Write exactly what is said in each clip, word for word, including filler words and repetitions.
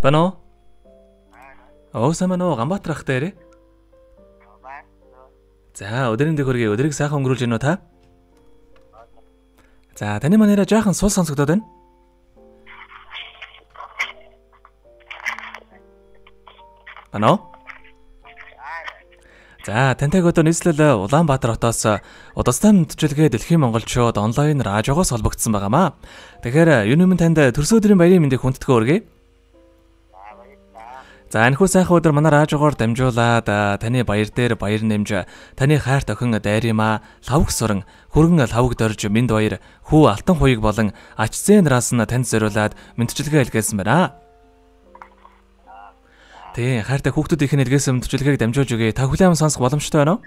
Бано. Ооса мано Ганбаатар ахтай ирээ. За өдрийн дэхөргийн өдрийг сайхан өнгөрүүлж гинөө та. За таны манайра жаахан суул сонсогдоод байна. Бано. За тантай одоо нийслэл Улаанбаатар хотоос удастай мэдчилгээ Дэлхийн монголчууд онлайн радиогоос холбогдсон байгаамаа. Тэгэхээр юу нэмэн танд төрсөн өдрийн баярын мэндийг хүндэтгэн өргөе. За энэхүү сайхан өдөр манай радиогоор дамжуулаад таны баяр дээр баяр нэмж таны хайрт охин дайрымаа лавг суран хөргөн лавг дорж минд баяр хүү алтан хуйг болон ач зээнараас нь танд зориулаад мэдчилгээ илгээсэн байна. Тэ хайртай хүүхдүүдийн илгээсэн мэдчилгээг дамжуулж өгье. Та хүлээм сонсох боломжтой байна уу?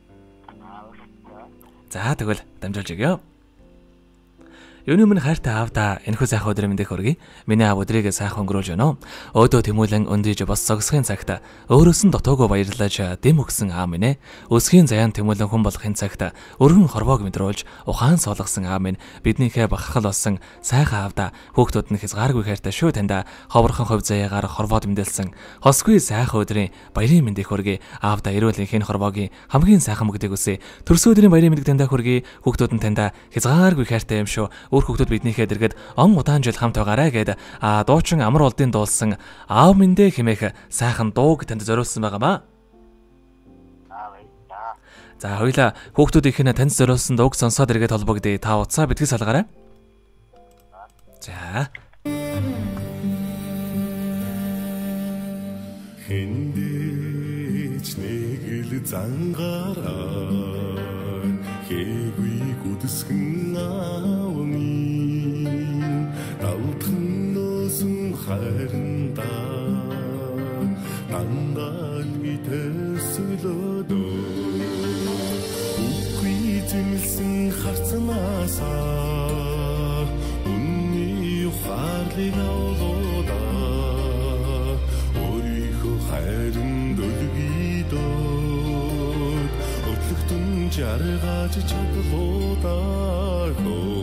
За тэгвэл дамжуулж өгье. Юуны минь хайртай аавда энэхүү сайхан өдрийн мэндийг хүргэе. Миний аав өдрийг сайхан өнгөрүүлж байна. Өөдөө тэмүүлэн өндийж бас зогсохын цагт өөрөөс нь дотоогоо баярлаж дэм өгсөн аав минь ээ. Өсгийн заяан тэмүүлэн хүн болохын цагт өргөн хорвоог мэдрүүлж ухаан суулгасан аав минь биднийхээ бахархал болсон сайхан аавда хүүхдүүд нь хязгааргүй хайртай шүү таньда ховорхон хувь заяагаар хорвоод мэндэлсэн хосгүй сайхан өдрийн баярын мэндийг хүргэе. Аавда эрүүл энхийн хорвоогийн хамгийн сайхан мөгдөг үсэ. Төрсөн өдрийн баярын мэндийг таньда хүргэе. Хүүхдүүд нь таньда хязгааргүй хайртай юм шүү. Өөр хүүхдүүд биднийхээ дэргэд он удаан жил хамт байгаарай гэд а дуучин амар улдын дуулсан аав миндэ хэмээх сайхан дууг танд зориулсан байгаамаа. За хоёлаа хүүхдүүдийнх нь танд зориулсан дууг сонсоод иргэд холбогдъё. Та утсаа битгий салгаарай. За. Хэндэж нэг л зангараа хэгүй гүдсгэн аавны давтхан нөөсөн хайранда дандаа битэсөлөдөө үгүй зэмлсэн харцнаасаа үнний ухаарлыг авлуудаа өөрийнхөө хайранд өлгийдөөд өдлөгтөн жаргаж чадлуудаа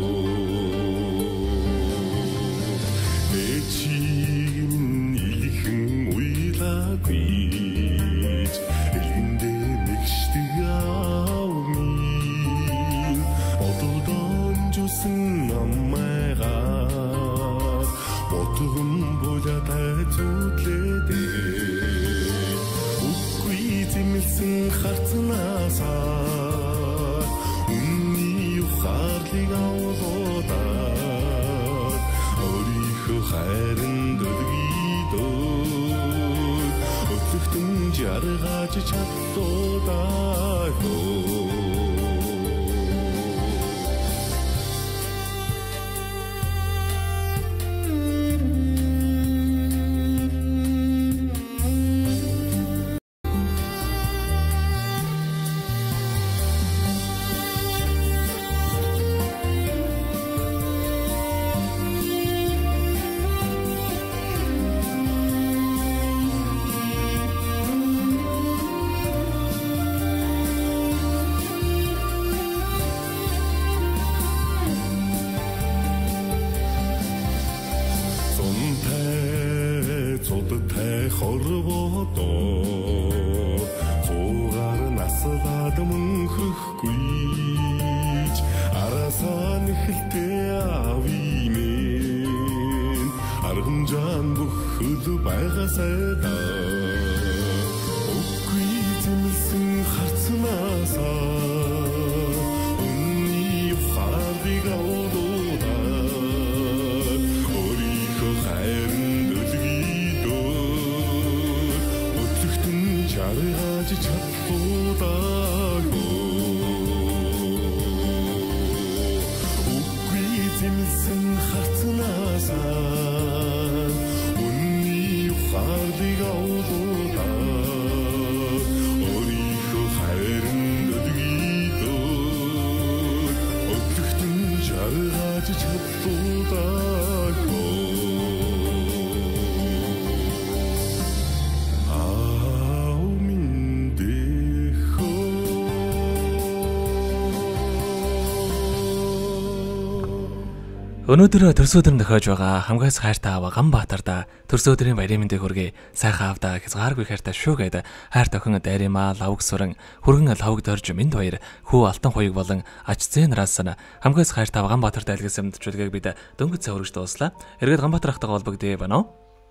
жаргаж чадлуудаа Unni Өнөөдөр төрсөдрөнд тохиож байгаа хамгаас хайртай аваа Ганбаатарда төрсөдрийн баярын мэндийг хүргэе. Сайхан авда хязгааргүй хайртай шүү гэд хайр тохин дайрымаа лавг суран хүргэн лавг дорж минь баяр хүү алтан хоёуг болон ач зээ нараас нь хамгаас хайртай аваа Ганбаатарт айлгсан мэдчилгээг бид дөнгөж цай хүргэж дууслаа. Эргээд Ганбаатар ахтайгаа холбогдъё байна уу?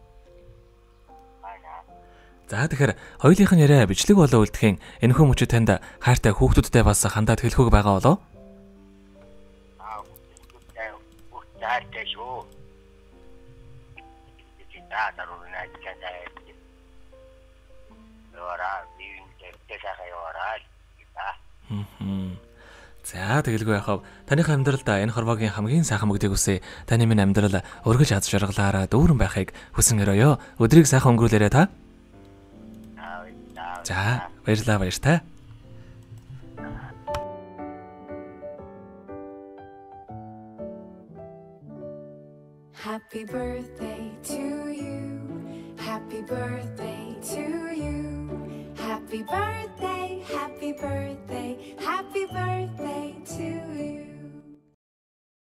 За тэгэхээр хоёулынх нь яриа бичлэг болоо үлдэхийн энэхүү мөчөд танд хайртай хүүхдүүдтэй бас хандаад хэлэхүүг байгаа болоо? Хайртай шүү. Эцэг даруунаа чанаа. Яра биеинтэй тэсахаа яваарай. Хм. За тэгэлгүй яхав. Таних амьдралд энэ хорвогийн хамгийн сайхан мөгдийг үсэ. Таны минь амьдрал өргөж аз жаргалаараа дүүрэн байхыг хүсэн өрөөё. Өдрийг сайхан өнгөрүүлээрэй та. За баярлалаа баяртай. Happy birthday to you. Happy birthday to you. Happy birthday, happy birthday.